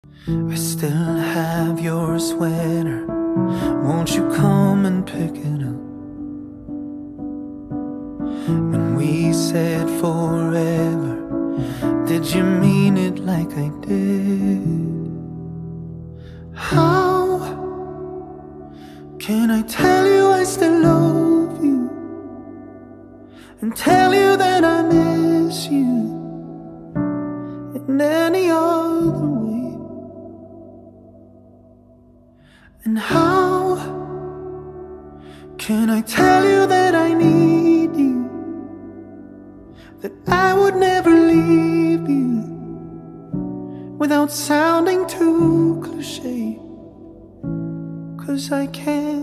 I still have your sweater. Won't you come and pick it up? When we said forever, did you mean it like I did? How can I tell you I still love you, and tell you that I miss you in any other way? And how can I tell you that I need you, that I would never leave you, without sounding too cliche? 'Cause I can't.